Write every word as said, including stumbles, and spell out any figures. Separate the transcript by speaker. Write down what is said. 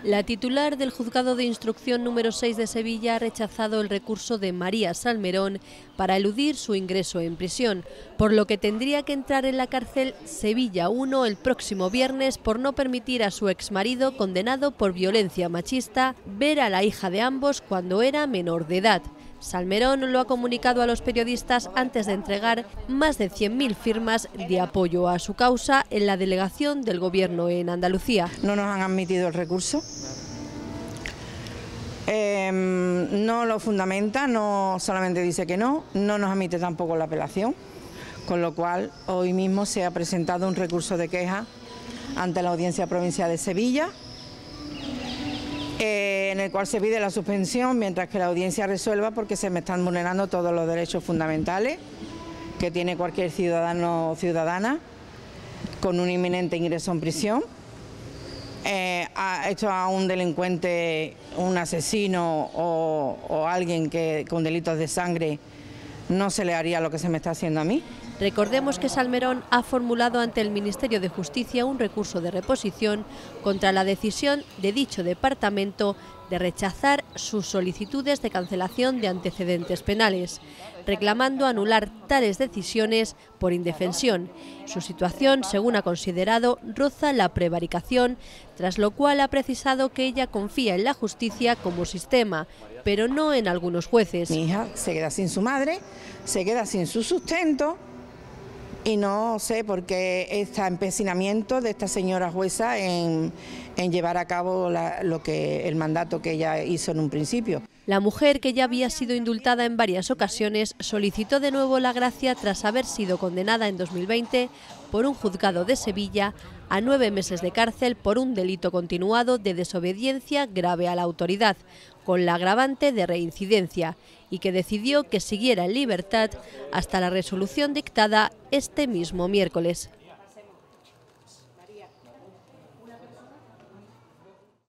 Speaker 1: La titular del Juzgado de Instrucción número seis de Sevilla ha rechazado el recurso de María Salmerón para eludir su ingreso en prisión, por lo que tendría que entrar en la cárcel Sevilla uno el próximo viernes por no permitir a su exmarido, condenado por violencia machista, ver a la hija de ambos cuando era menor de edad. Salmerón lo ha comunicado a los periodistas antes de entregar más de cien mil firmas de apoyo a su causa en la delegación del Gobierno en Andalucía.
Speaker 2: No nos han admitido el recurso, eh, no lo fundamenta, no solamente dice que no, no nos admite tampoco la apelación, con lo cual hoy mismo se ha presentado un recurso de queja ante la Audiencia Provincial de Sevilla, Eh, en el cual se pide la suspensión mientras que la audiencia resuelva, porque se me están vulnerando todos los derechos fundamentales que tiene cualquier ciudadano o ciudadana con un inminente ingreso en prisión. Eh, ha hecho a un delincuente, un asesino o, o alguien que con delitos de sangre, no se le haría lo que se me está haciendo a mí.
Speaker 1: Recordemos que Salmerón ha formulado ante el Ministerio de Justicia un recurso de reposición contra la decisión de dicho departamento de rechazar sus solicitudes de cancelación de antecedentes penales, reclamando anular tales decisiones por indefensión. Su situación, según ha considerado, roza la prevaricación, tras lo cual ha precisado que ella confía en la justicia como sistema, pero no en algunos jueces.
Speaker 2: Mi hija se queda sin su madre, se queda sin su sustento, y no sé por qué este empecinamiento de esta señora jueza en, en llevar a cabo la, lo que, el mandato que ella hizo en un principio.
Speaker 1: La mujer, que ya había sido indultada en varias ocasiones, solicitó de nuevo la gracia tras haber sido condenada en dos mil veinte por un juzgado de Sevilla a nueve meses de cárcel por un delito continuado de desobediencia grave a la autoridad, con la agravante de reincidencia, y que decidió que siguiera en libertad hasta la resolución dictada este mismo miércoles.